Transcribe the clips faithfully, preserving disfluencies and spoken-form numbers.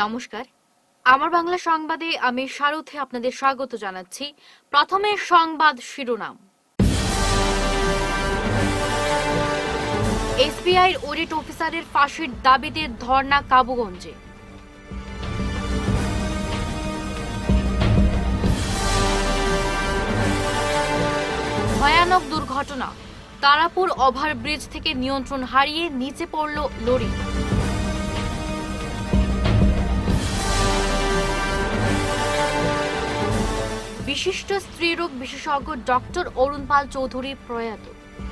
নমস্কার, আমার বাংলা সংবাদে আমি সারথে আপনাদের স্বাগত জানাচ্ছি। প্রথমে সংবাদ শিরোনাম। এসবিআইর অডিট অফিসারের ফাঁসির দাবিতে ধর্ণা কাবুগঞ্জে। ভয়ানক দুর্ঘটনা, তারাপুর ওভারব্রিজ থেকে নিয়ন্ত্রণ হারিয়ে নিচে পড়ল লরি। বিশিষ্ট স্ত্রীরোগ বিশেষজ্ঞ ডক্টর অরুণ পাল চৌধুরী প্রয়াত।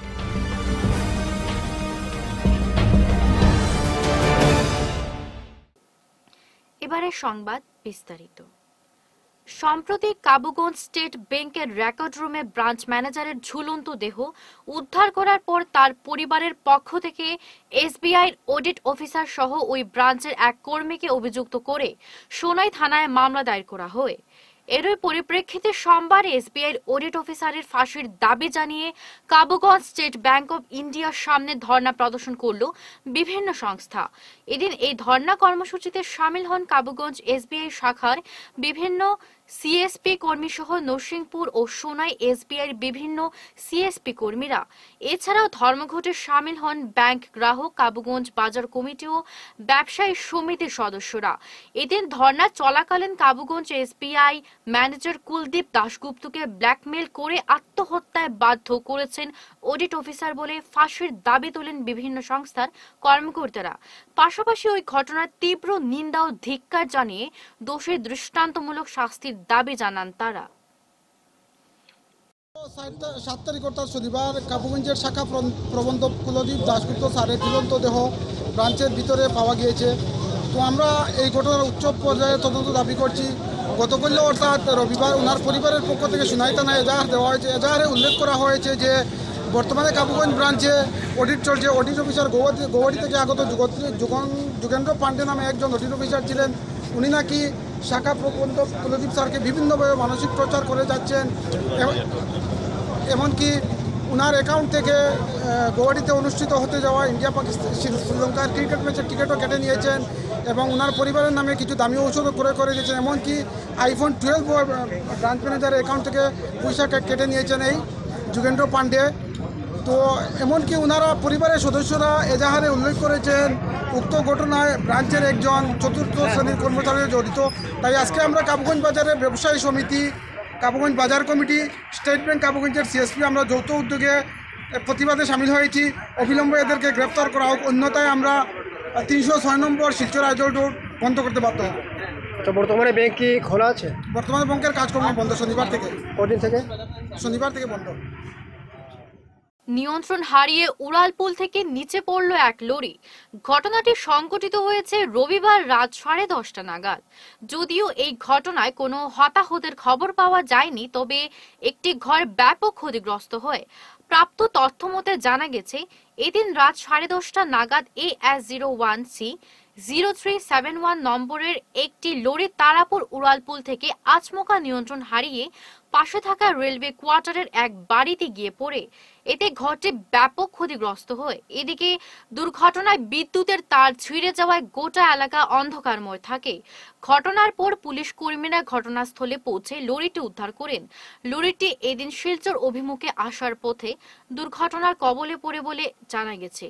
এবারে সংবাদ বিস্তারিত। সম্প্রতি কাবুগঞ্জ স্টেট ব্যাংকের রেকর্ড রুমে ব্রাঞ্চ ম্যানেজারের ঝুলন্ত দেহ উদ্ধার করার পর তার পরিবারের পক্ষ থেকে এসবিআইর অডিট অফিসার সহ ওই ব্রাঞ্চের এক কর্মীকে অভিযুক্ত করে সোনাই থানায় মামলা দায়ের করা হয়। এরই পরিপ্রেক্ষিতে সোমবার এসবিআইর অডিট অফিসারের ফাঁসির দাবি জানিয়ে কাবুগঞ্জ স্টেট ব্যাংক অব ইন্ডিয়ার সামনে ধর্ণা প্রদর্শন করল বিভিন্ন সংস্থা। এদিন এই ধর্ণা কর্মসূচিতে সামিল হন কাবুগঞ্জ এসবিআই শাখার বিভিন্ন সিএসপি কর্মী সহ নরসিংপুর ও সোনাই এসবিআইর বিভিন্ন সিএসপি কর্মীরা। এছাড়াও ধর্মঘটে সামিল হন ব্যাংক গ্রাহক, কাবুগঞ্জ বাজার কমিটি ও ব্যবসায়ী সমিতির সদস্যরা। এদিন ধর্ণা চলাকালীন কাবুগঞ্জ এসবিআই ম্যানেজার কুলদীপ দাশগুপ্তকে ব্ল্যাকমেল করে আত্মহত্যায় বাধ্য করেছেন অডিট অফিসার বলে ফাঁসির দাবি তোলেন বিভিন্ন সংস্থার কর্মকর্তারা। পাশাপাশি ওই ঘটনার তীব্র নিন্দা ও ধিক্কার জানিয়ে দোষী দৃষ্টান্তমূলক শাস্তির দাবি জানান তারা। সাত তারিখ অর্থাৎ শনিবার কাবুগঞ্জের শাখা প্রবন্ধক কুলদীপ দাশগুপ্ত স্যারের ঝুলন্ত দেহ ব্রাঞ্চের ভিতরে পাওয়া গিয়েছে। তো আমরা এই ঘটনার উচ্চ পর্যায়ে তদন্ত দাবি করছি। গতকাল অর্থাৎ রবিবার ওনার পরিবারের পক্ষ থেকে সোনাই থানায় এজাহার দেওয়া হয়েছে। এজাহারে উল্লেখ করা হয়েছে যে বর্তমানে কাবুগঞ্জ ব্রাঞ্চে অডিট চলছে। অডিট অফিসার গৌহাটি গৌহাটি থেকে আগত যুগেন্দ্র পান্ডে নামে একজন অডিট অফিসার ছিলেন। উনি নাকি শাখা প্রবন্ধক কুলদীপ স্যারকে বিভিন্নভাবে মানসিক প্রচার করে যাচ্ছেন। এমনকি ওনার অ্যাকাউন্ট থেকে গৌহাটিতে অনুষ্ঠিত হতে যাওয়া ইন্ডিয়া পাকিস্তান শ্রীলঙ্কার ক্রিকেট ম্যাচের টিকিটও কেটে নিয়েছেন এবং ওনার পরিবারের নামে কিছু দামি ঔষধও করে করে দিয়েছেন। এমনকি আইফোন টুয়েলভ ব্রাঞ্চ ম্যানেজারের অ্যাকাউন্ট থেকে পয়সা কেটে নিয়েছেন এই যুগেন্দ্র পান্ডে। তো এমনকি ওনারা পরিবারের সদস্যরা এজাহারে উল্লেখ করেছেন উক্ত ঘটনায় ব্রাঞ্চের একজন চতুর্থ শ্রেণীর কর্মচারী জড়িত। তাই আজকে আমরা কাবুগঞ্জ বাজারের ব্যবসায়ী সমিতি, কাবুগঞ্জ বাজার কমিটি, স্টেট ব্যাংক কাবুগঞ্জের সিএসপি আমরা যৌথ উদ্যোগে প্রতিবাদে সামিল হয়েছি। অবিলম্বে এদেরকে গ্রেপ্তার করা হোক, অন্যথায় আমরা তিনশো ছয় নম্বর শিলচর আইজল রোড বন্ধ করতে বাধ্য হব। তো বর্তমানে ব্যাংক কি খোলা আছে? বর্তমানে ব্যাংকের কাজকর্ম বন্ধ, শনিবার থেকে। কদিন থেকে? শনিবার থেকে বন্ধ। নিয়ন্ত্রণ হারিয়ে উড়ালপুল থেকে নিচে পড়ল এক লরি। ঘটনাটি সংঘটিত হয়েছে রবিবার রাত সাড়ে দশটা নাগাদ। যদিও এই ঘটনায় কোনো হতাহতের খবর পাওয়া যায়নি, তবে একটি ঘর ব্যাপক ক্ষতিগ্রস্ত হয়। প্রাপ্ত তথ্য মতে জানা গেছে, এদিন রাত সাড়ে দশটা নাগাদ A S zero one C zero three seven one নম্বরের একটি লরি তারাপুর উড়ালপুল থেকে আচমকা নিয়ন্ত্রণ হারিয়ে পাশে থাকা রেলওয়ে কোয়ার্টারের এক বাড়িতে গিয়ে পড়ে। এতে ঘরটি ব্যাপক ক্ষতিগ্রস্ত হয়। এদিকে দুর্ঘটনায় বিদ্যুতের তার ছিঁড়ে যাওয়ায় গোটা এলাকা অন্ধকারময় থাকে। ঘটনার পর পুলিশ কর্মীরা ঘটনাস্থলে পৌঁছে লরিটি উদ্ধার করেন। লরিটি এদিন শিলচর অভিমুখে আসার পথে দুর্ঘটনার কবলে পড়ে বলে জানা গেছে।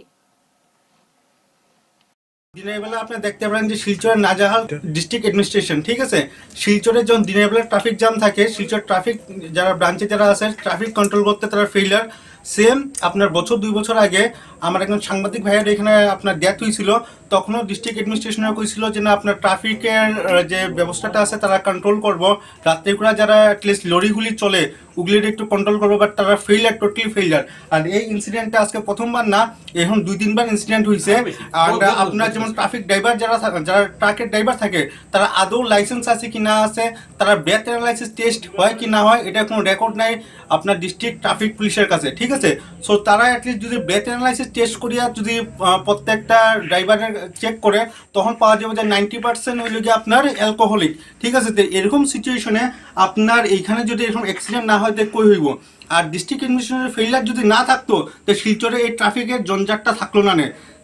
দিনের বেলা আপনি দেখতে পারেন যে শিলচরের নাজাহাল ডিস্ট্রিক্ট অ্যাডমিনিস্ট্রেশন, ঠিক আছে, শিলচরে যখন দিনের বেলা ট্রাফিক জ্যাম থাকে, শিলচর ট্রাফিক যারা ব্রাঞ্চে যারা আছে ট্রাফিক কন্ট্রোল করতে তারা ফেইলার। সেম আপনার বছর দুই বছর আগে আমার একজন সাংবাদিক ভাইয়ের এখানে আপনার ডেথ হয়েছিল, তখনও ডিস্ট্রিক্ট অ্যাডমিনিস্ট্রেশনে কইছিল যে না আপনার ট্রাফিকের যে ব্যবস্থাটা আছে তারা কন্ট্রোল করবো, রাত্রে করে যারা অ্যাটলিস্ট লরিগুলি চলে ওগুলির একটু কন্ট্রোল করবো, বাট তারা ফেইলার, টোটালি ফেইলার। আর এই ইনসিডেন্টটা আজকে প্রথমবার না, এখন দুই তিনবার ইনসিডেন্ট হয়েছে। আর আপনার যেমন ট্রাফিক ড্রাইভার যারা যারা ট্রাকের ড্রাইভার থাকে তারা আদৌ লাইসেন্স আছে কি না আছে, তারা ব্রেথ অ্যানালাইসিস টেস্ট হয় কি না হয়, এটা কোনো রেকর্ড নাই আপনার ডিস্ট্রিক্ট ট্রাফিক পুলিশের কাছে, ঠিক আছে। সো তারা অ্যাটলিস্ট যদি ব্রেথ অ্যানালাইসিস টেস্ট করিয়া যদি প্রত্যেকটা ড্রাইভারের চেক করে তখন পাওয়া যাবে যে নাইনটি পার্সেন্ট হইল গিয়ে আপনার অ্যালকোহলিক, ঠিক আছে। তো এরকম সিচুয়েশনে আপনার এইখানে যদি এরকম অ্যাক্সিডেন্ট না হয় তো কই হইব। আর ডিস্ট্রিক্ট অ্যাডমিনিস্ট্রেশনের ফেইলার যদি না থাকতো তো শিলচরে এই ট্রাফিকের জঞ্জাটটা থাকলো না।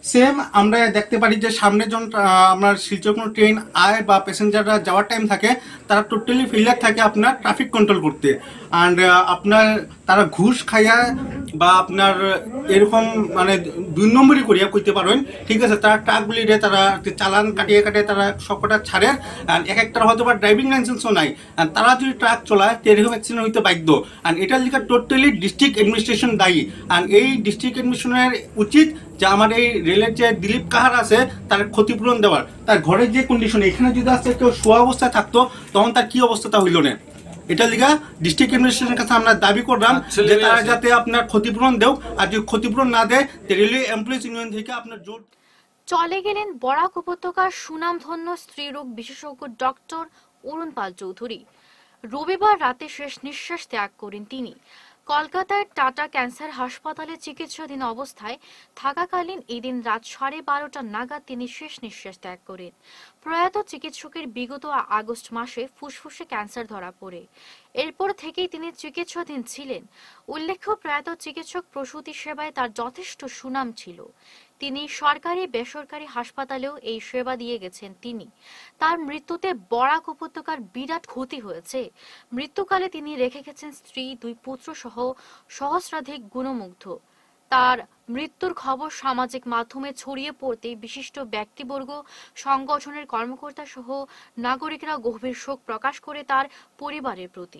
সেম আমরা দেখতে পারি যে সামনে যখন আহ, আপনার শিলচর কোনো ট্রেন আয় বা প্যাসেঞ্জাররা যাওয়ার টাইম থাকে, তারা টোটালি ফেলিয়ার থাকে আপনার ট্রাফিক কন্ট্রোল করতে। অ্যান্ড আপনার তারা ঘুষ খাইয়া বা আপনার এরকম মানে দুই নম্বরই করিয়া কইতে পারেন, ঠিক আছে। তারা ট্রাকগুলিরে তারা চালান কাটিয়ে কাটিয়ে তারা সবকটা ছাড়ে। অ্যান্ড এক একটা হয়তো বা ড্রাইভিং লাইসেন্সও নাই, অ্যান্ড তারা যদি ট্রাক চলায় তো এরকম অ্যাক্সিডেন্ট হইতে বাধ্য। অ্যান্ড এটার লিখা টোটালি ডিস্ট্রিক্ট অ্যাডমিনিস্ট্রেশন দায়ী। অ্যান্ড এই ডিস্ট্রিক্ট অ্যাডমিনিস্ট্রেশনের উচিত যে আমার এই রেলের যে দিলীপ কাহার আছে তার ক্ষতিপূরণ দেওয়ার। তার ঘরের যে কন্ডিশন, এখানে যদি আজকে কেউ শোয়া অবস্থায় থাকতো তখন তার কি অবস্থাটা হইল না। এটা লিগা ডিস্ট্রিক্ট অ্যাডমিনিস্ট্রেশনের কাছে আমরা দাবি করলাম যে তারা যাতে আপনার ক্ষতিপূরণ দেও, আর যদি ক্ষতিপূরণ না দেয় রেলওয়ে এমপ্লয়িজ ইউনিয়ন থেকে আপনার জোর। চলে গেলেন বরাক উপত্যকার সুনামধন্য স্ত্রীরোগ বিশেষজ্ঞ ডক্টর অরুণ পাল চৌধুরী। রবিবার রাতে শেষ নিঃশ্বাস ত্যাগ করেন তিনি। কলকাতার টাটা ক্যান্সার হাসপাতালে চিকিৎসাধীন অবস্থায় থাকাকালীন এদিন রাত সাড়ে বারোটা নাগাদ তিনি শেষ নিঃশ্বাস ত্যাগ করেন। প্রয়াত চিকিৎসকের বিগত আগস্ট মাসে ফুসফুসে ক্যান্সার ধরা পড়ে। এরপর থেকেই তিনি চিকিৎসাধীন ছিলেন। উল্লেখ্য, প্রয়াত চিকিৎসক প্রসূতি সেবায় তার যথেষ্ট সুনাম ছিল। তিনি সরকারি বেসরকারি হাসপাতালেও এই সেবা দিয়ে গেছেন তিনি। তার মৃত্যুতে বরাক উপত্যকার বিরাট ক্ষতি হয়েছে। মৃত্যুকালে তিনি রেখে গেছেন স্ত্রী, দুই পুত্র সহ সহস্রাধিক গুণমুগ্ধ। তার মৃত্যুর খবর সামাজিক মাধ্যমে ছড়িয়ে পড়তে বিশিষ্ট ব্যক্তিবর্গ, সংগঠনের কর্মকর্তা সহ নাগরিকরা গভীর শোক প্রকাশ করে তার পরিবারের প্রতি।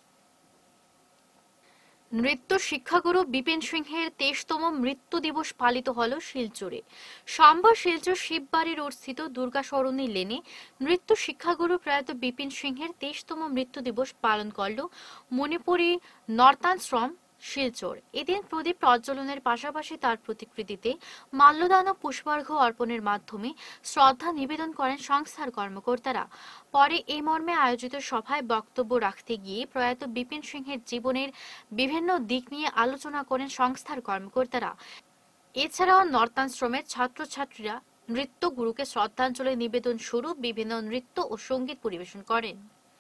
নৃত্য শিক্ষাগুরু বিপিন সিংহের তেইশতম মৃত্যু দিবস পালিত হল শিলচরে। সোমবার শিলচর শিববাড়ি রোড স্থিত দুর্গা সরণী লেনে নৃত্য শিক্ষাগুরু প্রয়াত বিপিন সিংহের তেইশতম মৃত্যু দিবস পালন করল মণিপুরী নর্তাশ্রম শিলচর। এদিন প্রদীপ প্রজ্বলনের পাশাপাশি তার প্রতিকৃতিতে মাল্যদান ও পুষ্পার্ঘ্য অর্পণের মাধ্যমে শ্রদ্ধা নিবেদন করেন সংস্থার কর্মকর্তারা। পরে এই মর্মে আয়োজিত সভায় বক্তব্য রাখতে গিয়ে প্রয়াত বিপিন সিংহের জীবনের বিভিন্ন দিক নিয়ে আলোচনা করেন সংস্থার কর্মকর্তারা। এছাড়াও নর্তাশ্রমের ছাত্রছাত্রীরা নৃত্য গুরুকে শ্রদ্ধাঞ্জলি নিবেদন স্বরূপ বিভিন্ন নৃত্য ও সঙ্গীত পরিবেশন করেন।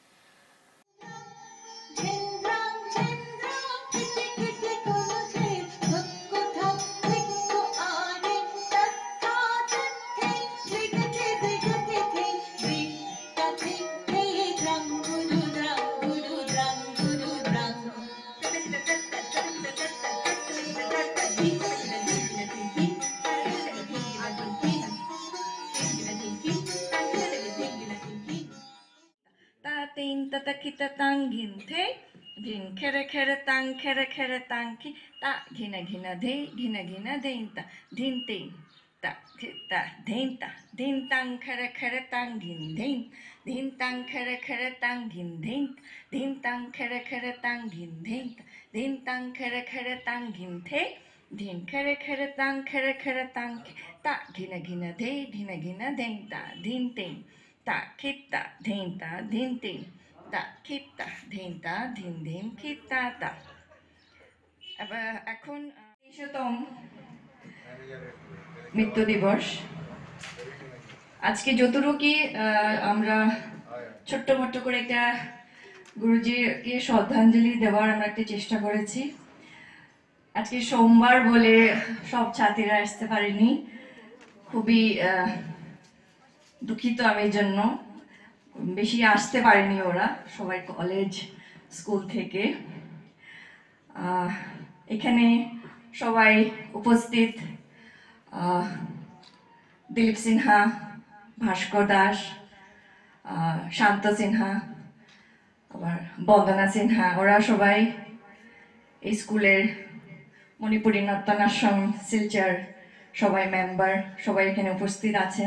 Tata kita tangin the gin kere kere tang kere kere tang ki ta gina gina de gina gina dein ta din tin ta ta dein ta din tang kere kere tang gin dein din tang kere kere tang gin dein din tang kere kere tang gin dein din tang kere kere tang gin the din kere kere tang kere kere tang ta gina gina de gina gina dein ta din tin ta kita dein ta din tin তা খিতা ধিনতা ধিন ধিন খিতা তা। এবার এখন তেইশতম মৃত্যু দিবস। আজকে যতটুকু আমরা ছোট্ট মোট্ট করে একটা গুরুজিকে শ্রদ্ধাঞ্জলি দেওয়ার আমরা একটা চেষ্টা করেছি। আজকে সোমবার বলে সব ছাত্রীরা আসতে পারেনি, খুবই দুঃখিত আমি এর জন্য। বেশি আসতে পারেনি ওরা, সবাই কলেজ স্কুল থেকে। এখানে সবাই উপস্থিত দিলীপ সিনহা, ভাস্কর দাস, শান্ত সিনহা, আবার বন্দনা সিনহা, ওরা সবাই এই স্কুলের মণিপুরী নর্তনাশ্রম শিলচর সবাই মেম্বার, সবাই এখানে উপস্থিত আছেন।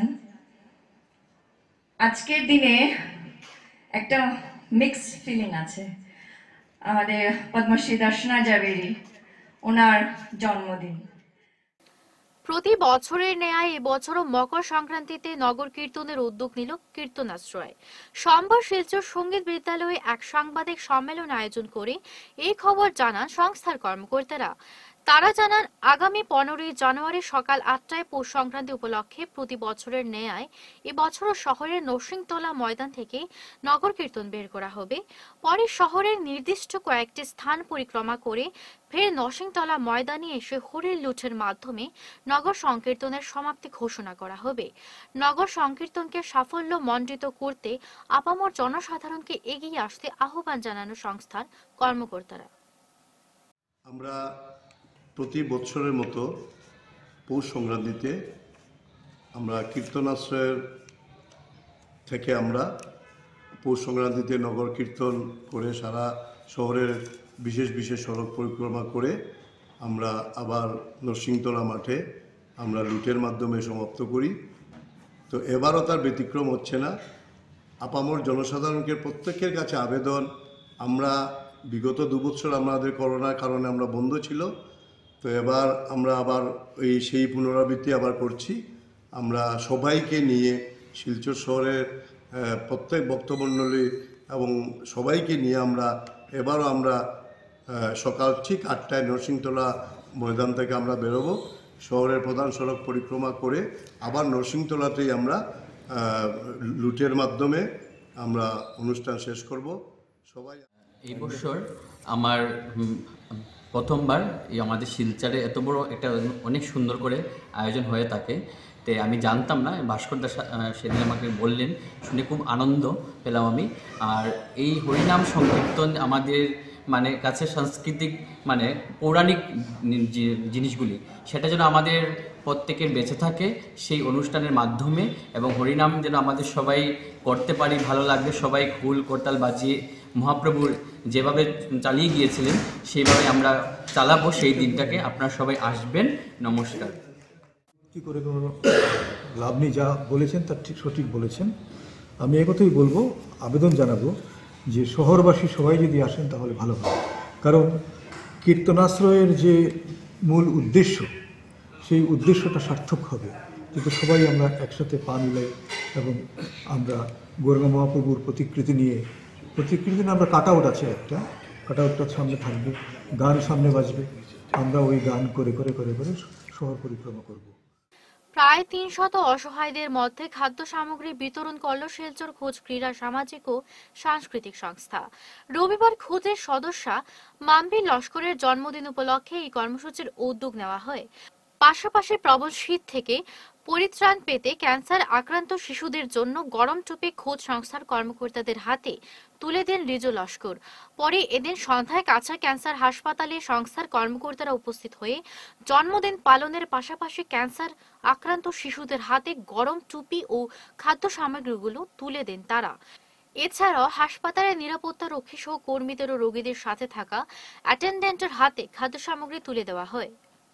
আজকের দিনে একটা মিক্স ফিলিং আছে। আমাদের পদ্মশ্রী দর্শনা জাবেরি, ওনার জন্মদিন। প্রতি বছরের ন্যায় এবছরও মকর সংক্রান্তিতে নগর কীর্তনের উদ্যোগ নিল কীর্তনাশ্রয়। সোমবার শিলচর সঙ্গীত বিদ্যালয়ে এক সাংবাদিক সম্মেলন আয়োজন করে এই খবর জানান সংস্থার কর্মকর্তারা। তারা জানান, আগামী পনেরোই জানুয়ারি সকাল আটটায় পৌষ সংক্রান্তি উপলক্ষে প্রতি বছরের ন্যায় এবছরও শহরের নরসিংতলা ময়দান থেকে নগর কীর্তন বের করা হবে। পরে শহরের নির্দিষ্ট কয়েকটি স্থান পরিক্রমা করে ফের নরসিংতলা ময়দানে এসে হরির লুঠের মাধ্যমে নগর সংকীর্তনের সমাপ্তি ঘোষণা করা হবে। নগর সংকীর্তনকে সাফল্য মণ্ডিত করতে আপামর জনসাধারণকে এগিয়ে আসতে আহ্বান জানানো সংস্থার কর্মকর্তারা। আমরা প্রতি বছরের মতো পৌষ সংক্রান্তিতে আমরা কীর্তনাশ্রয়ের থেকে আমরা পৌষ সংক্রান্তিতে নগর কীর্তন করে সারা শহরের বিশেষ বিশেষ সড়ক পরিক্রমা করে আমরা আবার নরসিংতলা মাঠে আমরা লুটের মাধ্যমে সমাপ্ত করি। তো এবারও তার ব্যতিক্রম হচ্ছে না। আপামর জনসাধারণকে প্রত্যেকের কাছে আবেদন, আমরা বিগত দুবছর আমাদের করোনার কারণে আমরা বন্ধ ছিল, তো এবার আমরা আবার এই সেই পুনরাবৃত্তি আবার করছি। আমরা সবাইকে নিয়ে শিলচর শহরের প্রত্যেক ভক্তমণ্ডলী এবং সবাইকে নিয়ে আমরা এবারও আমরা সকাল ঠিক আটটায় নরসিংতলা ময়দান থেকে আমরা বেরোবো। শহরের প্রধান সড়ক পরিক্রমা করে আবার নরসিংতলাতেই আমরা লুটের মাধ্যমে আমরা অনুষ্ঠান শেষ করব। সবাই এই বছর আমার প্রথমবার এই আমাদের শিলচরে এত বড় একটা অনেক সুন্দর করে আয়োজন হয়ে থাকে। তো আমি জানতাম না, ভাস্কর দা সেদিন আমাকে বললেন, শুনে খুব আনন্দ পেলাম আমি। আর এই হরিনাম সংকীর্তন আমাদের মানে কাছে সাংস্কৃতিক মানে পৌরাণিক জিনিসগুলি, সেটা যেন আমাদের প্রত্যেকের বেঁচে থাকে সেই অনুষ্ঠানের মাধ্যমে, এবং হরিনাম যেন আমাদের সবাই করতে পারি, ভালো লাগবে। সবাই খুল করতাল বাজিয়ে মহাপ্রভুর যেভাবে চালিয়ে গিয়েছিলেন সেইভাবে আমরা চালাবো সেই দিনটাকে। আপনারা সবাই আসবেন। নমস্কার। কী করে কোনো লাভ নেই, যা বলেছেন তার ঠিক সঠিক বলেছেন। আমি একথাই বলবো, আবেদন জানাবো যে শহরবাসী সবাই যদি আসেন তাহলে ভালো হবে। কারণ কীর্তনাশ্রয়ের যে মূল উদ্দেশ্য, সেই উদ্দেশ্যটা সার্থক হবে কিন্তু সবাই আমরা একসাথে পা মিলাই এবং আমরা গৌরাঙ্গ মহাপ্রভুর প্রতিকৃতি নিয়ে, প্রতিকৃতি নিয়ে আমরা কাট আউট আছে একটা, কাট আউটটার সামনে থাকবে, গান সামনে বাজবে, আমরা ওই গান করে করে করে করে শহর পরিক্রমা করব। প্রায় তিনশত অসহায়দের মধ্যে খাদ্য সামগ্রী বিতরণ করল শিলচর খোঁজ ক্রীড়া সামাজিক ও সাংস্কৃতিক সংস্থা। রবিবার খোঁজের সদস্যা মাম্পি লস্করের জন্মদিন উপলক্ষে এই কর্মসূচির উদ্যোগ নেওয়া হয়। পাশাপাশি প্রবল শীত থেকে পরিত্রাণ পেতে ক্যান্সার আক্রান্ত শিশুদের জন্য গরম টুপি খোঁজ সংস্থার কর্মকর্তাদের হাতে তুলে দেন রিজু লস্কর। পরে এদিন সন্ধ্যায় কাছা ক্যান্সার হাসপাতালে সংস্থার কর্মকর্তারা উপস্থিত হয়ে জন্মদিন পালনের পাশাপাশি ক্যান্সার আক্রান্ত শিশুদের হাতে গরম টুপি ও খাদ্য সামগ্রীগুলো তুলে দেন তারা। এছাড়াও হাসপাতালের নিরাপত্তা রক্ষী সহ কর্মীদের ও রোগীদের সাথে থাকা অ্যাটেন্ডেন্টের হাতে খাদ্য সামগ্রী তুলে দেওয়া হয়।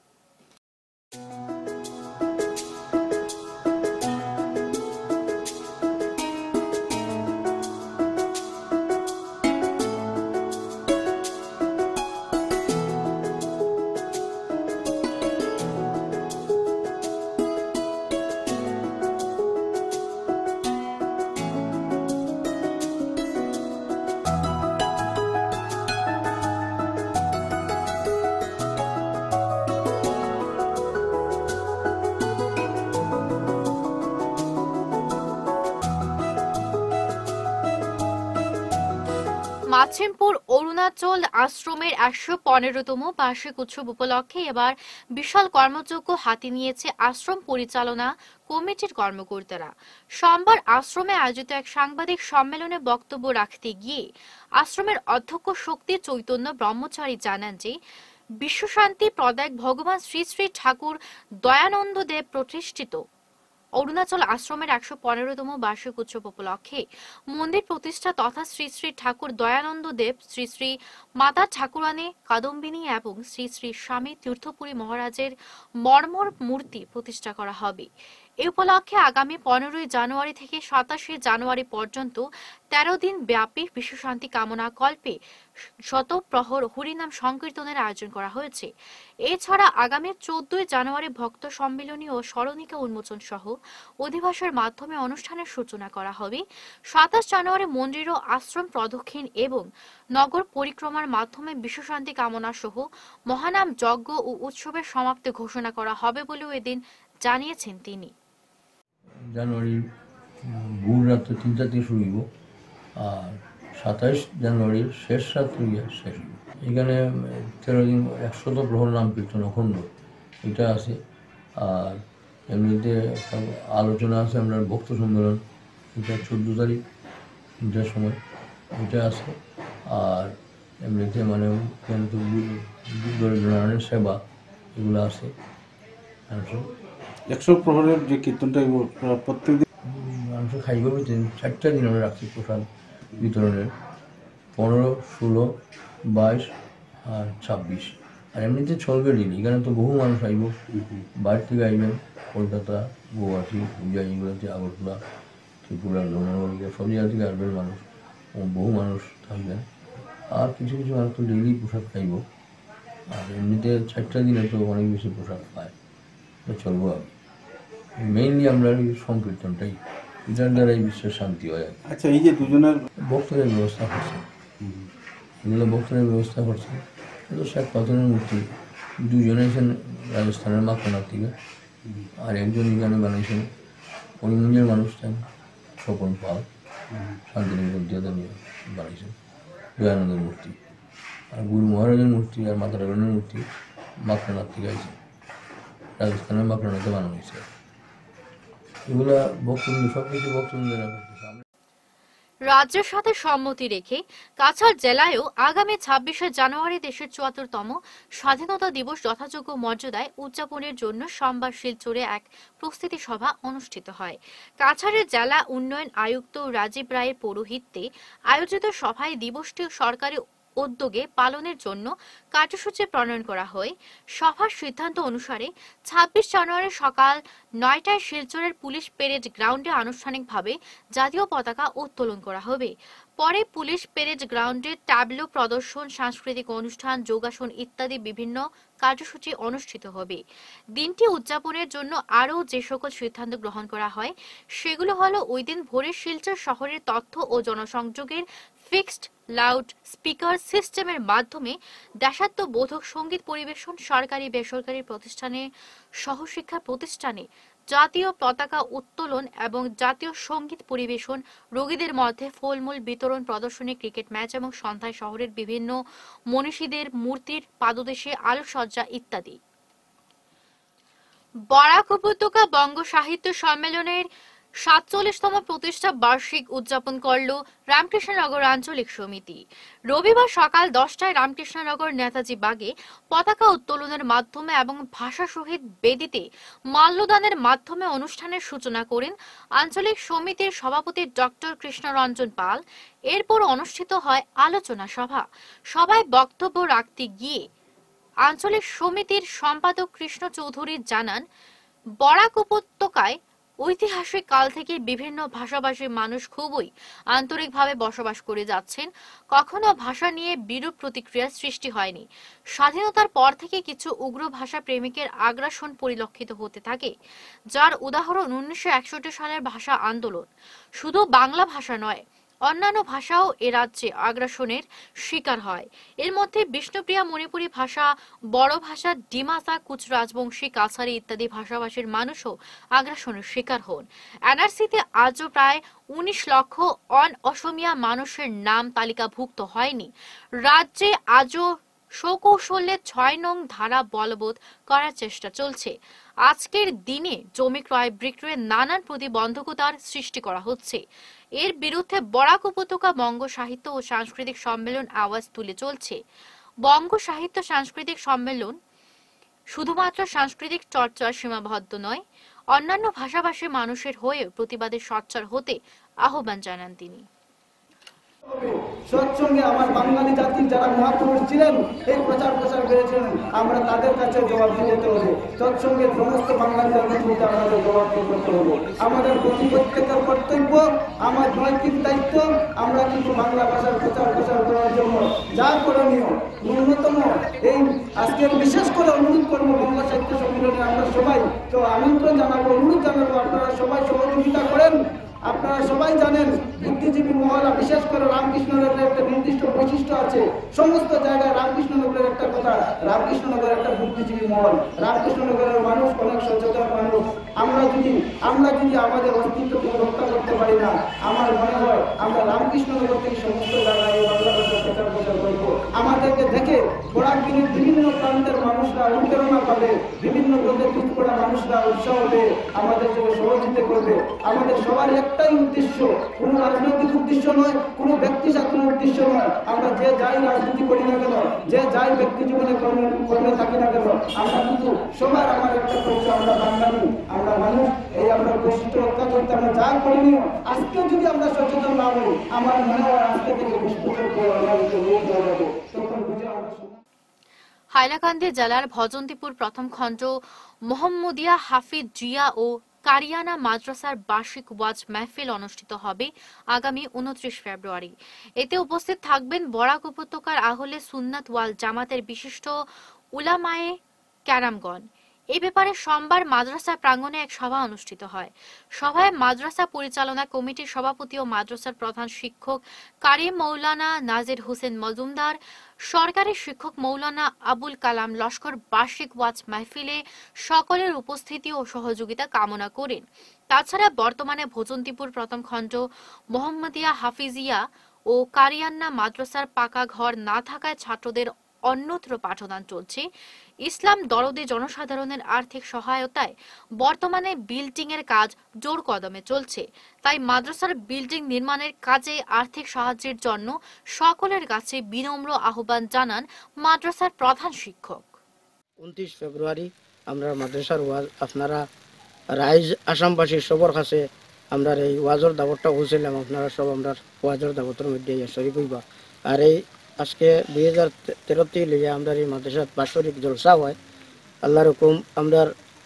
মাছিমপুর অরুণাচল আশ্রমের একশো পনেরোতম বার্ষিক উৎসব উপলক্ষে এবার বিশাল কর্মযজ্ঞ হাতে নিয়েছে আশ্রম পরিচালনা কমিটির কর্মকর্তারা। সোমবার আশ্রমে আয়োজিত এক সাংবাদিক সম্মেলনে বক্তব্য রাখতে গিয়ে আশ্রমের অধ্যক্ষ শক্তি চৈতন্য ব্রহ্মচারী জানান যে বিশ্বশান্তি প্রদায়ক ভগবান শ্রী শ্রী ঠাকুর দয়ানন্দ দেব প্রতিষ্ঠিত অরুণাচল আশ্রমের একশো পনেরোতম বার্ষিক উৎসব উপলক্ষে মন্দির প্রতিষ্ঠা তথা শ্রী শ্রী ঠাকুর দয়ানন্দ দেব, শ্রী শ্রী মাতা ঠাকুরানী কাদম্বিনী এবং শ্রী শ্রী স্বামী তীর্থপুরী মহারাজের মর্মর মূর্তি প্রতিষ্ঠা করা হবে। এ উপলক্ষে আগামী পনেরোই জানুয়ারি থেকে সাতাশে জানুয়ারি পর্যন্ত তেরো দিন ব্যাপী বিশ্বশান্তি কামনা কল্পে শত প্রহর হরিনাম সংকীর্তনের আয়োজন করা হয়েছে। এছাড়া আগামী চোদ্দই জানুয়ারি ভক্ত সম্মিলনী ও স্মরণিকা উন্মোচন সহ অধিবাসের মাধ্যমে অনুষ্ঠানের সূচনা করা হবে। সাতাশ জানুয়ারি মন্দির ও আশ্রম প্রদক্ষিণ এবং নগর পরিক্রমার মাধ্যমে বিশ্বশান্তি কামনা সহ মহানাম যজ্ঞ ও উৎসবের সমাপ্তি ঘোষণা করা হবে বলেও এদিন জানিয়েছেন তিনি। জানুয়ারির ভোর রাত্রে তিনটা থেকে শুরু হইব আর সাতাইশ জানুয়ারির শেষ রাত্রে গিয়ে শেষ হইব। এখানে তেরো দিন একশত প্রহর নাম কীর্তন অখণ্ড এটা আছে। আর এমনিতে একটা আলোচনা আছে আমরা ভক্ত সম্মেলন, এটা চোদ্দো তারিখ তিনটার সময় এটা আছে। আর এমনিতে মানে কিন্তু নারায়ণের সেবা এগুলো আছে। একশো প্রহরের যে কীর্তনটা প্রত্যেক দিন মানুষ খাইব চারটা দিন আমরা রাখছি প্রসাদ বিতরণের, পনেরো ষোলো বাইশ আর ছাব্বিশ। আর এমনিতে চলবে ডেলি। এখানে তো বহু মানুষ আইব, বাইরে থেকে আইবেন, কলকাতা গুয়াহাটি পূজা এগুলোতে আগরতলা ত্রিপুরা লন্ডন সব জায়গা থেকে আসবেন মানুষ, বহু মানুষ থাকবেন। আর কিছু কিছু মানুষ তো ডেইলি প্রসাদ খাইব। আর এমনিতে চারটা দিনে তো অনেক বেশি প্রসাদ পায়, চলবো। আর মেইনলি আমরা এই সংকীর্তনটাই, এটার দ্বারাই বিশ্বের শান্তি হয়। আচ্ছা, এই যে দুজনের বক্তব্যের ব্যবস্থা করছে, এগুলো বক্তব্যের ব্যবস্থা করছে তো শেখ পাথরের মূর্তি দুজনে আছেন রাজস্থানের মাখনার থেকে, আর একজন এখানে বানাইছেন করিমগঞ্জের মানুষ তাই স্বপন পাল শান্তিনিকেতন দিয়ে নিয়ে বানাইছেন দয়ানন্দের মূর্তি। আর গুরু মহারাজের মূর্তি আর মাতা রাগনের মূর্তি মাখনার থেকে আছে, রাজস্থানের মাখনাতে বানানো হয়েছে। এগুলা বক্তব্য সব কিছু বক্তব্য দেওয়া করতেছে। রাজ্যের সাথে সম্মতি রেখে কাছাড় জেলায়ও আগামী ছাব্বিশে জানুয়ারি দেশের চুয়াত্তরতম স্বাধীনতা দিবস যথাযোগ্য মর্যাদায় উদযাপনের জন্য সোমবার শিলচরে এক প্রস্তুতি সভা অনুষ্ঠিত হয়। কাছাড়ের জেলা উন্নয়ন আয়ুক্ত রাজীব রায়ের পৌরোহিত্যে আয়োজিত সভায় দিবসটি সরকারি উদ্যোগে পালনের জন্য কার্যসূচি প্রণয়ন করা হয়। সভার সিদ্ধান্ত অনুসারে ছাব্বিশ জানুয়ারি সকাল নয়টায় শিলচরের পুলিশ প্যারেড গ্রাউন্ডে আনুষ্ঠানিকভাবে জাতীয় পতাকা উত্তোলন করা হবে। পরে পুলিশ প্যারেড গ্রাউন্ডে ট্যাবলো প্রদর্শন, সাংস্কৃতিক অনুষ্ঠান, যোগাসন ইত্যাদি বিভিন্ন কার্যসূচি অনুষ্ঠিত হবে। দিনটি উদযাপনের জন্য আরও যে সকল সিদ্ধান্ত গ্রহণ করা হয় সেগুলো হলো ওই দিন ভোরে শিলচর শহরের তথ্য ও জনসংযোগের ফিক্সড লাউড স্পিকার সিস্টেমের মাধ্যমে দেশাত্মবোধক সঙ্গীত পরিবেশন, সরকারি বেসরকারি প্রতিষ্ঠানে সহশিক্ষা প্রতিষ্ঠানে জাতীয় পতাকা উত্তোলন এবং জাতীয় সঙ্গীত পরিবেশন, রোগীদের মধ্যে ফলমূল বিতরণ, প্রদর্শনী, ক্রিকেট ম্যাচ এবং সন্ধ্যায় শহরের বিভিন্ন মনীষীদের মূর্তির পাদদেশে আলোকসজ্জা ইত্যাদি। বরাক উপত্যকা বঙ্গ সাহিত্য সম্মেলনের সাতচল্লিশতম প্রতিষ্ঠা বার্ষিক উদযাপন করল রামকৃষ্ণনগর আঞ্চলিক সমিতি। রবিবার সকাল দশটায় রামকৃষ্ণনগর নেতাজি বাগে পতাকা উত্তোলনের মাধ্যমে এবং ভাষা শহীদ বেদিতে মাল্যদানের মাধ্যমে অনুষ্ঠানের সূচনা করেন আঞ্চলিক সমিতির সভাপতি ডক্টর কৃষ্ণরঞ্জন পাল। এরপর অনুষ্ঠিত হয় আলোচনা সভা। সভায় বক্তব্য রাখতে গিয়ে আঞ্চলিক সমিতির সম্পাদক কৃষ্ণ চৌধুরী জানান, বরাক উপত্যকায় ঐতিহাসিক কাল থেকে বিভিন্ন ভাষাভাষী মানুষ খুবই আন্তরিকভাবে বসবাস করে যাচ্ছেন। কখনো ভাষা নিয়ে বিরূপ প্রতিক্রিয়ার সৃষ্টি হয়নি। স্বাধীনতার পর থেকে কিছু উগ্র ভাষা প্রেমিকের আগ্রাসন পরিলক্ষিত হতে থাকে, যার উদাহরণ উনিশশো একষট্টি সালের ভাষা আন্দোলন। শুধু বাংলা ভাষা নয়, অন্যান্য ভাষাও এ রাজ্যে আগ্রাসনের শিকার হয়। এর মধ্যে বিষ্ণুপ্রিয়া মণিপুরী ভাষা, বড় ভাষা, ডিমাসা, কুচ রাজবংশী, কাছারি ইত্যাদি ভাষাভাষীর মানুষও আগ্রাসনের শিকার হন। এনআরসিতে আজও প্রায় উনিশ লক্ষ অন অসমিয়া মানুষের নাম তালিকাভুক্ত হয়নি। রাজ্যে আজও সকৌশলে ছয় নং ধারা বলবৎ করার চেষ্টা চলছে। আজকের দিনে জমি ক্রয় বিক্রয়ে নানান প্রতিবন্ধকতার সৃষ্টি করা হচ্ছে। এর বিরুদ্ধে বরাক উপত্যকা বঙ্গ সাহিত্য ও সাংস্কৃতিক সম্মেলন আওয়াজ তুলে চলছে। বঙ্গ সাহিত্য সাংস্কৃতিক সম্মেলন শুধুমাত্র সাংস্কৃতিক চর্চার সীমাবদ্ধ নয়, অন্যান্য ভাষাভাষী মানুষের হয়ে প্রতিবাদে সোচ্চার হতে আহ্বান জানান তিনি। সৎসঙ্গে আমার বাঙালি জাতির যারা মহাপুরুষ ছিলেন, এই প্রচার প্রসার করেছেন, আমরা তাদের কাছে জবাব দিতে হবে। সৎসঙ্গে সমস্ত বাঙালি জাতির মধ্যে আমাদের জবাব করতে হবে। আমাদের প্রতি প্রত্যেকের কর্তব্য, আমার নৈতিক দায়িত্ব, আমরা কিন্তু বাংলা ভাষার প্রচার প্রসার করার জন্য যা করণীয় ন্যূনতম এই আজকের বিশেষ করে অনুরোধ করবো বাংলা সাহিত্য সম্মেলনে আমরা সবাই তো আমন্ত্রণ জানাবো, অনুরোধ জানাবো আপনারা সবাই সহযোগিতা করেন। আপনারা সবাই জানেন বুদ্ধিজীবী মহল, বিশেষ করে রামকৃষ্ণনগরের একটা নির্দিষ্ট বৈশিষ্ট্য আছে। সমস্ত জায়গায় রামকৃষ্ণনগরের একটা কথা, রামকৃষ্ণনগরের একটা বুদ্ধিজীবী মহল। রামকৃষ্ণনগরের মানুষ অনেক সচেতন মানুষ। আমরা যদি আমরা যদি আমাদের অস্তিত্বকে রক্ষা করতে পারি না, আমার মনে হয় আমরা রামকৃষ্ণনগর থেকে সমস্ত জায়গায় এই বাংলা ভাষার প্রচার প্রচার করবো। আমাদেরকে দেখে বরাকদিনের বিভিন্ন প্রান্তের মানুষরা অনুপ্রেরণা পাবে, বিভিন্ন পথে পিছপড়া মানুষরা উৎসাহ পেয়ে আমাদের সঙ্গে সহযোগিতা করবে। আমাদের সবার একটাই উদ্দেশ্য, কোনো রাজনৈতিক উদ্দেশ্য নয়, কোনো ব্যক্তি স্বার্থের উদ্দেশ্য নয়। আমরা যে যাই রাজনীতি করি না কেন, যে যাই ব্যক্তি জীবনে কর্মে থাকি না কেন, আমরা কিন্তু সবার আমার একটা করছে, আমরা বাঙালি, আমরা মানুষ, এই আমরা বৈশিষ্ট্য রক্ষা করতে আমরা যা করিনি। আজকে যদি আমরা সচেতন না হই, আমার মনে হয় আজকে থেকে বিশ বছর পর আমাদের রোগ হয়ে যাবে, তখন বুঝে আমরা। হাইলাকান্দি জেলার ভজন্তিপুর প্রথম খণ্ড মোহাম্মদিয়া হাফিজ জিয়া ও কারিয়ানা মাদ্রাসার বার্ষিক ওয়াজ মাহফিল অনুষ্ঠিত হবে আগামী উনত্রিশ ফেব্রুয়ারি। এতে উপস্থিত থাকবেন বরাক উপত্যকার আহলে সুন্নাত ওয়াল জামাতের বিশিষ্ট উলামায়ে কেরামগণ। এ ব্যাপারে সোমবার মাদ্রাসা প্রাঙ্গণে এক সভা অনুষ্ঠিত হয়। সভায় মাদ্রাসা পরিচালনা কমিটির সভাপতি ও মাদ্রাসার প্রধান শিক্ষক কারি মৌলানা নাজির হোসেন মজুমদার, সরকারি শিক্ষক মৌলানা আবুল কালাম লস্কর বার্ষিক ওয়াজ মাহফিলে সকলের উপস্থিতি ও সহযোগিতা কামনা করেন। তাছাড়া বর্তমানে ভজন্তিপুর প্রথম খণ্ড মোহাম্মদিয়া হাফিজিয়া ও কারিয়ান্না মাদ্রাসার পাকা ঘর না থাকায় ছাত্রদের অন্যত্র পাঠদান চলছে। ইসলাম দরদে জনসাধারণের আর্থিক সহায়তায় বর্তমানে বিল্ডিং এর কাজ জোর কদমে চলছে। তাই মাদ্রাসার বিল্ডিং নির্মাণের কাজে আর্থিক সাহায্যের জন্য সকলের কাছে বিনম্র আহ্বান জানান মাদ্রাসার প্রধান শিক্ষক। উনত্রিশ ফেব্রুয়ারি আমরা মাদ্রাসার ওয়াজ আপনারা রাইজ আসামবাসীর সবার কাছে আমরা এই ওয়াজর দাবতটা হয়েছিলাম, আপনারা সব আমরা ওয়াজর দাবতের মধ্যে শরীফ হইবা। আর এই আজকে দুই হাজার তেরোতে লিয়ে আমরা এই মাদ্রাসার বাৎসরিক জলসা হয়। আল্লাহর হুকুম আমরা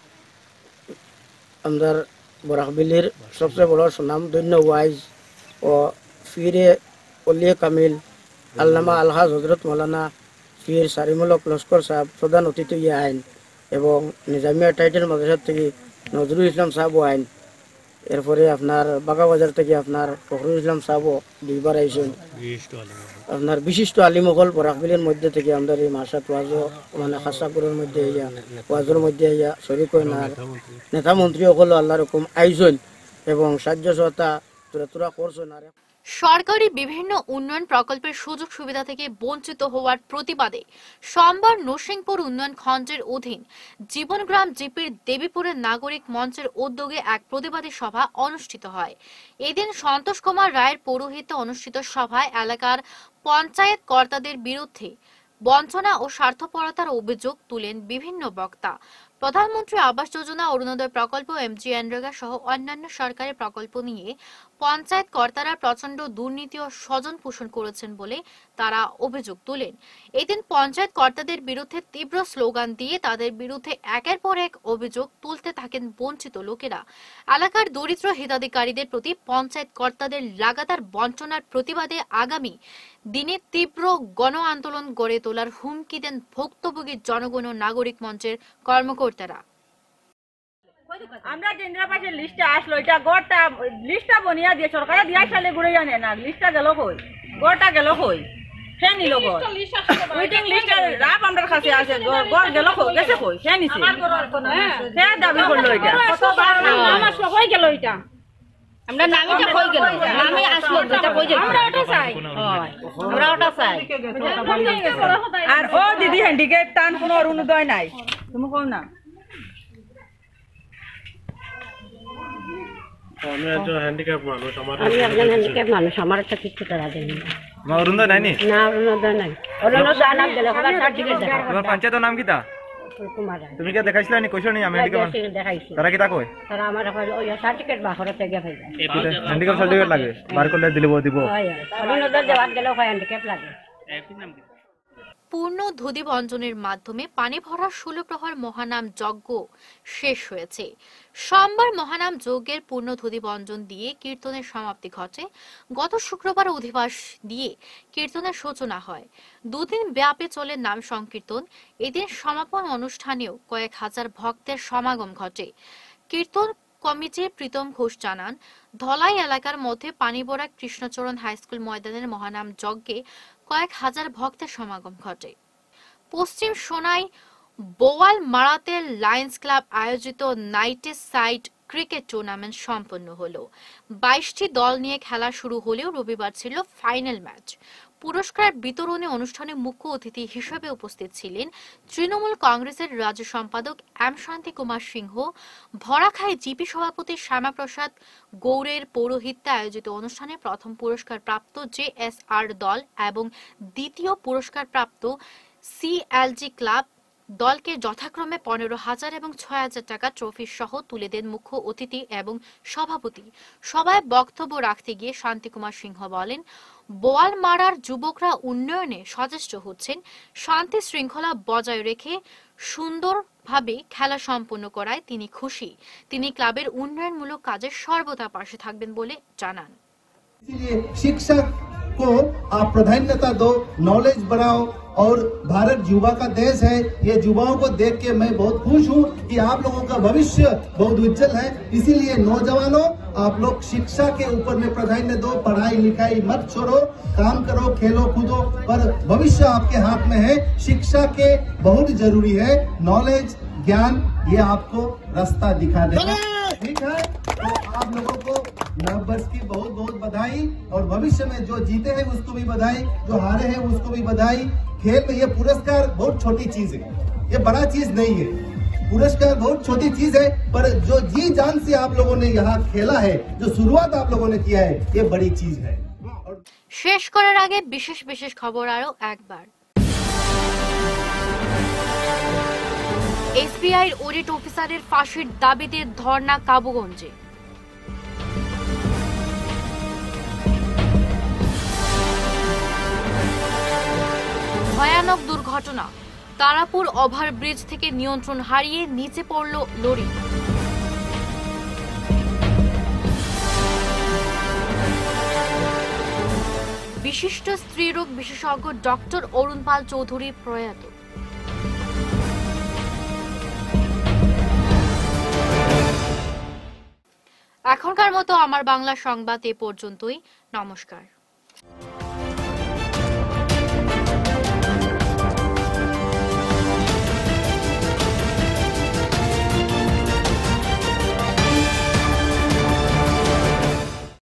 আমরা বরাকবিলির সবচেয়ে বড় সুনাম ধন্য ওয়াইজ ও ফিরে অলিয়ে কামিল আল্লামা আলহাজ হজরত মৌলানা ফির সারিমুলক লস্কর সাহেব প্রধান অতিথি ইয়ে আইন এবং নিজামিয়া টাইটেল মাদ্রাসার থেকে নজরুল ইসলাম সাহেবও আইন। এরপরে আপনার বাগাবাজার থেকে আপনার ফখরুল ইসলাম সাহেবও দুইবার আইসেন। আপনার বিশিষ্ট আলিমহল বরাকবিলের মধ্যে থেকে আমাদের এই মাসাত ওয়াজও মানে খাসাপুরের মধ্যে ইয়া ওয়াজের মধ্যে ইয়া শরীক হইন। আর নেতা মন্ত্রী সকল আল্লাহর হুকুম আইসেন এবং সাহায্য সহায়তা তোরা তোরা করছেন। আর সরকারি বিভিন্ন উন্নয়ন প্রকল্পের সুযোগ সুবিধা থেকে বঞ্চিত হওয়ার প্রতিবাদে সোমবার নরসিংপুর উন্নয়ন খণ্ডের অধীন জীবনগ্রাম জিপির দেবীপুরের নাগরিক মঞ্চের উদ্যোগে এক প্রতিবাদী সভা অনুষ্ঠিত হয়। এদিন সন্তোষ কুমার রায়ের পৌরোহিত্যে অনুষ্ঠিত সভায় এলাকার পঞ্চায়েত কর্তাদের বিরুদ্ধে বঞ্চনা ও স্বার্থপরতার অভিযোগ তুলেন বিভিন্ন বক্তা। প্রধানমন্ত্রী আবাস যোজনা, অরুণোদয় প্রকল্প, এমজি এনরেগা সহ অন্যান্য সরকারি প্রকল্প নিয়ে পঞ্চায়েত কর্তারা প্রচন্ড দুর্নীতি ও স্বজন পোষণ করেছেন বলে তারা অভিযোগ তোলেন। এদিন পঞ্চায়েত কর্তাদের বিরুদ্ধে তীব্র স্লোগান দিয়ে তাদের বিরুদ্ধে একের পর এক অভিযোগ তুলতে থাকেন বঞ্চিত লোকেরা। এলাকার দরিদ্র হিতাধিকারীদের প্রতি পঞ্চায়েত কর্তাদের লাগাতার বঞ্চনার প্রতিবাদে আগামী দিনে তীব্র গণ আন্দোলন গড়ে তোলার হুমকি দেন ভুক্তভোগী জনগণ ও নাগরিক মঞ্চের কর্মকর্তারা। আমরা কেন্দ্রাবাসের লিস্টে আসলো, এটা গড়টা লিস্টটা বনিয়া দিয়ে সরকারে দিয়া সালে ঘুরে জানে না, লিস্টটা গেল কই, গড়টা গেল কই, সে নিল গড় ওয়েটিং লিস্টের রাপ আমার কাছে আছে, গড় গেল কই, গেছে কই, সে নিছে, সে দাবি করলো এটা আমার সবাই গেল, এটা আমরা নামিটা কই গেল, নামে আসলো যেটা কই গেল, আমরা ওটা চাই, আমরা ওটা চাই। আর ও দিদি হ্যান্ডিক্যাপ টান কোনো অরুণোদয় নাই, তুমি কও না। আমি একজন হ্যান্ডিক্যাপ মানুষ, আমার আমি একজন হ্যান্ডিক্যাপ মানুষ, আমার একটা কিছু টাকা দেয়নি। আমার অরুণোদয় নাইনি? না অরুণোদয় নাই, অরুণোদয় নাম দিলে খবর সার্টিফিকেট দেখা। তোমার পঞ্চায়েতের নাম কিটা? কুমার রায় তুমি কি দেখাইছিলা নি কইছো নি আমি হ্যান্ডিক্যাপ দেখাইছি তারা কি তা কয় তারা আমার ওই সার্টিফিকেট বাহরে থেকে পাইছে হ্যান্ডিক্যাপ সার্টিফিকেট লাগে বার করলে দিলে দিব হয় অরুণোদয় দেওয়ার গেলেও হ্যান্ডিক্যাপ লাগে। পূর্ণ ধুতি বঞ্চনের মাধ্যমে পানি ভরা ষোলো প্রহর মহানাম যজ্ঞ শেষ হয়েছে। সোমবার মহানাম যজ্ঞের পূর্ণ ধুতি বঞ্চন দিয়ে কীর্তনের সমাপ্তি ঘটে। গত শুক্রবার অধিবাস দিয়ে কীর্তনের সূচনা হয়। দুদিন ব্যাপী চলে নাম সংকীর্তন। এদিন সমাপন অনুষ্ঠানেও কয়েক হাজার ভক্তের সমাগম ঘটে। কীর্তন কমিটির প্রীতম ঘোষ জানান, ধলাই এলাকার মধ্যে পানিবড়া কৃষ্ণচরণ হাইস্কুল ময়দানের মহানাম যজ্ঞে কয়েক হাজার ভক্তের সমাগম ঘটে। পশ্চিম সোনাই বোয়াল মারাতে লায়ন্স ক্লাব আয়োজিত নাইটে সাইড ক্রিকেট টুর্নামেন্ট সম্পন্ন হলো। বাইশটি দল নিয়ে খেলা শুরু হলেও রবিবার ছিল ফাইনাল ম্যাচ। পুরস্কার বিতরণী অনুষ্ঠানে মুখ্য অতিথি হিসেবে উপস্থিত ছিলেন তৃণমূল কংগ্রেসের রাজ্য সম্পাদক এম শান্তি কুমার সিংহ। ভরাখাই জিপি সভাপতি শ্যামাপ্রসাদ গৌড়ের পৌরোহিত্যে আয়োজিত অনুষ্ঠানে প্রথম পুরস্কার প্রাপ্ত জে এস আর দল এবং দ্বিতীয় পুরস্কার প্রাপ্ত সিএলজি ক্লাব দলকে যথাক্রমে পনেরো হাজার এবং ছয় হাজার টাকা ট্রফি সহ তুলে দেন মুখ্য অতিথি এবং সভাপতি। সভায় বক্তব্য রাখতে গিয়ে শান্তিকুমার সিংহ বলেন, বোয়ালমারার যুবকরা উন্নয়নে সচেষ্ট হচ্ছেন। শান্তি শৃঙ্খলা বজায় রেখে সুন্দরভাবে খেলা সম্পন্ন করায় তিনি খুশি। তিনি ক্লাবের উন্নয়নমূলক কাজে সর্বদা পাশে থাকবেন বলে জানান। शिक्षक को आप प्राधान्यता दो, नॉलेज बढ़ाओ और भारत युवा का देश है। ये युवाओं को देख के मैं बहुत खुश हूँ कि आप लोगों का भविष्य बहुत उज्जवल है। इसीलिए नौजवानों, आप लोग शिक्षा के ऊपर में प्राधान्य दो, पढ़ाई लिखाई मत छोड़ो, काम करो, खेलो कूदो, पर भविष्य आपके हाथ में है। शिक्षा के बहुत जरूरी है, नॉलेज ज्ञान ये आपको रास्ता दिखा देगा। ठीक है, तो आप लोगों को नव वर्ष की बहुत बहुत बधाई और भविष्य में जो जीते हैं उसको भी बधाई, जो हारे हैं उसको भी बधाई। खेल में ये पुरस्कार बहुत छोटी चीज है, ये बड़ा चीज नहीं है। पुरस्कार बहुत छोटी चीज है, पर जो जी जान से आप लोगों ने यहाँ खेला है, जो शुरुआत आप लोगों ने किया है, ये बड़ी चीज है। শেষ করার আগে বিশেষ বিশেষ খবর আরো একবার। এসবিআইর অডিট অফিসারের ফাঁসির দাবিতে ধর্ণা কাবুগঞ্জে। ভয়ানক দুর্ঘটনা, তারাপুর ওভারব্রিজ থেকে নিয়ন্ত্রণ হারিয়ে নিচে পড়ল লরি। বিশিষ্ট স্ত্রীরোগ বিশেষজ্ঞ ডক্টর অরুণ পাল চৌধুরী প্রয়াত। এখনকার মতো আমার বাংলা সংবাদ এ পর্যন্তই। নমস্কার।